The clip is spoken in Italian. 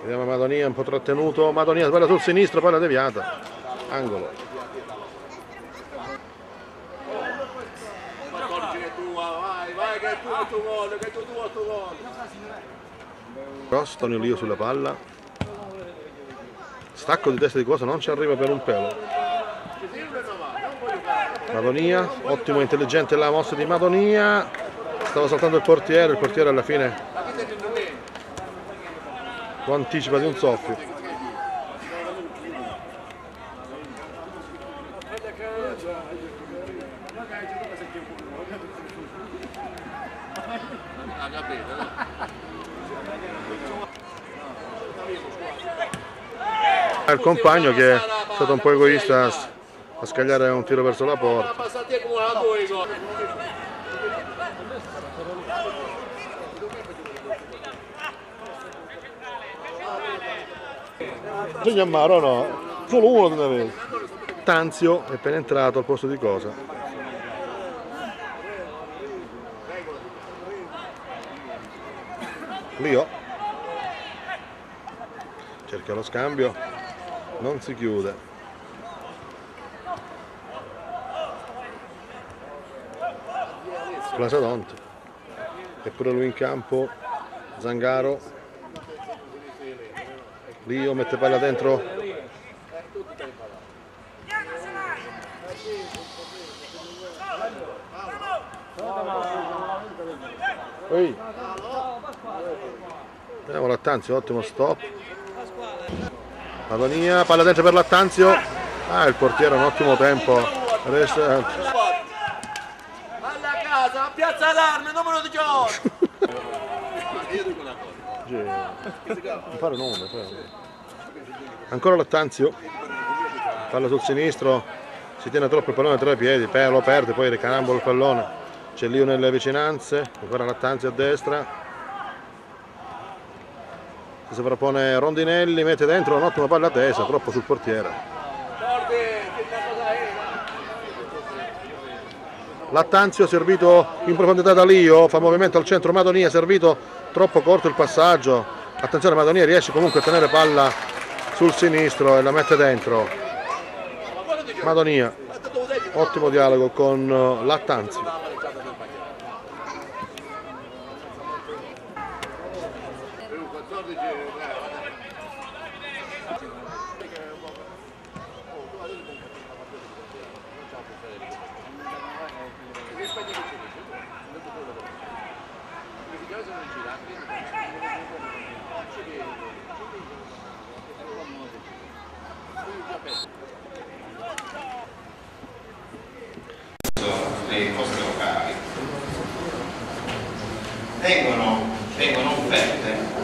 Vediamo Madonia un po' trattenuto. Madonia sbaglia sul sinistro, poi la deviata. Angolo. Cross, Tonio Lio sulla palla. Stacco di testa di Cosa, non ci arriva per un pelo. Madonia, ottimo e intelligente la mossa di Madonia. Stava saltando il portiere alla fine lo anticipa di un soffio. Il compagno che è stato un po' egoista a scagliare un tiro verso la porta. Giammaro no, solo uno te ne avevi. Tanzio è penetrato al posto di Cosa. Lio cerca lo scambio, non si chiude. Plasadont, eppure lui in campo. Zangaro, Lio mette palla dentro. Ehi. Vediamo Lattanzio, ottimo stop. Madonia, palla dentro per Lattanzio. Il portiere ha un ottimo tempo. Resta... Alla casa, piazza Allarme, numero 18. Non fare nome. Ancora Lattanzio. Palla sul sinistro. Si tiene troppo il pallone tra i piedi. Lo perde, poi ricarambola il pallone. C'è Lio nelle vicinanze. Ancora Lattanzio a destra. Si sovrappone Rondinelli, mette dentro un'ottima palla tesa, troppo sul portiere. Lattanzio servito in profondità da Lio, fa movimento al centro Madonia, servito troppo corto il passaggio. Attenzione, Madonia riesce comunque a tenere palla sul sinistro e la mette dentro. Madonia, ottimo dialogo con Lattanzio. Le poste locali vengono offerte